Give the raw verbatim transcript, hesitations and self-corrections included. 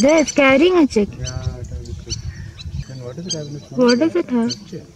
this? Carrying a chick. Yeah, it has a chick. Then what is it having a small What does it have? chick?